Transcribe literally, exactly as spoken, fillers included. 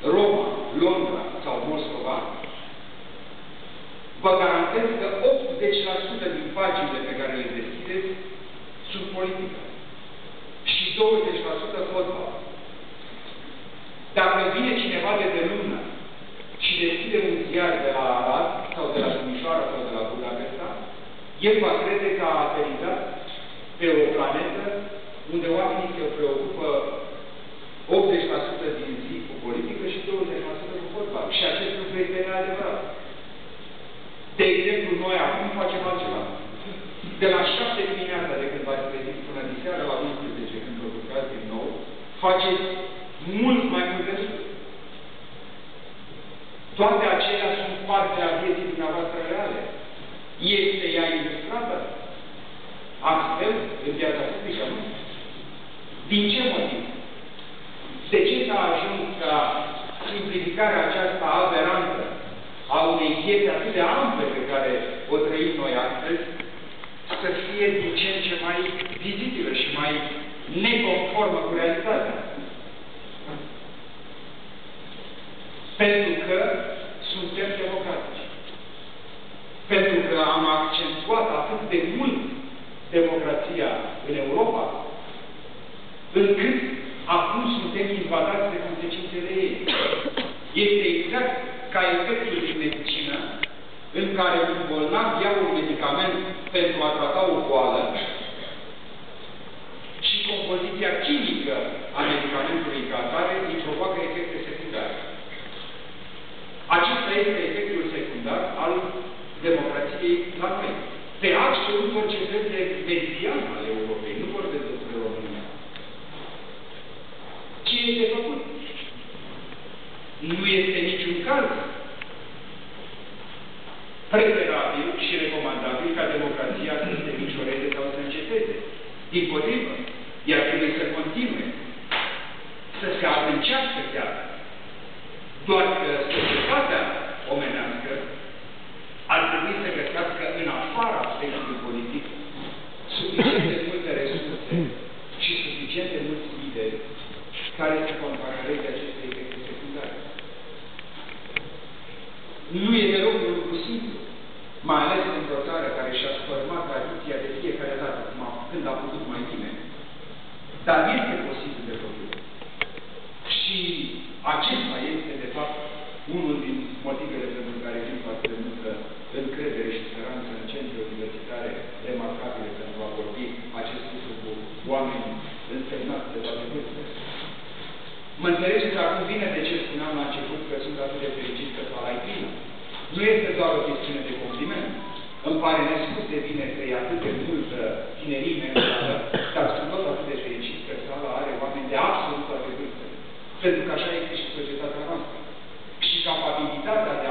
Roma, Londra sau Moscova, vă garantez că optzeci la sută din paginile pe care le deschideți sunt politică. Și douăzeci la sută fotbal. Dacă vine cineva de pe lună și deschide un ziar de la Arad, sau de la Timișoara, sau de la Budapesta, el va crede că a aterizat pe o planetă unde oamenii se preocupă optzeci la sută din zi cu politică și douăzeci la sută cu fotbal. Și acest lucru este neadevărat. De exemplu, noi acum facem altceva. De la șapte dimineața de când v-ați trezit până din seara la unsprezece, când vă lucrați din nou, faceți mult mai multe lucruri. Toate acelea sunt parte a vieții dumneavoastră reale. Este ea ilustrată? Astfel, în viața publică, nu? Din ce motiv? De ce s-a ajuns ca simplificarea aceasta aberantă a unei vieți atât de ample pe care o trăim noi astăzi, să fie din ce în ce mai vizibilă și mai neconformă cu realitatea? Pentru că suntem democratici. Pentru că am accentuat atât de mult democrația în Europa, încât acum suntem invadați de consecințele ei. Este exact ca efectul din medicină, în care un bolnav ia un medicament pentru a trata o boală și compoziția chimică a medicamentului ca atare îi provoacă efecte secundare. Acesta este efectul secundar al democrației la noi. Pe absolut orice fel de median al Europei, nu vorbesc despre România. Ce este făcut? Nu este niciun caz preferabil și recomandabil ca democrația să se micșoreze sau să înceteze. Dimpotrivă, ea trebuie să continue, să se adâncească chiar. Doar că societatea omenească ar trebui să găsească în afara aspectului politic suficient de multe resurse și suficient de mulți lideri care să contracareze aceste efecte secundare. Nu e deloc un lucru simplu, mai ales într-o țară care și-a sfărmat tradiția de fiecare dată, când a putut mai bine. Dar este posibil de făcut. Și acesta este, de fapt, unul din motivele pentru care vin foarte de multă încredere și speranță în centre universitare remarcabile pentru a vorbi acest lucru cu oameni însemnați de toate vârstele. Mă înțelegeți acum bine de ce spuneam la început că sunt atât de fericit că sala e plină. Nu este doar o chestiune de compliment. Îmi pare nespus de bine că e atât de multă tinerime în sală, dar sunt tot atât de fericit că sala are oameni de absolut toate vârstele. Pentru că așa este și societatea noastră. Și capabilitatea de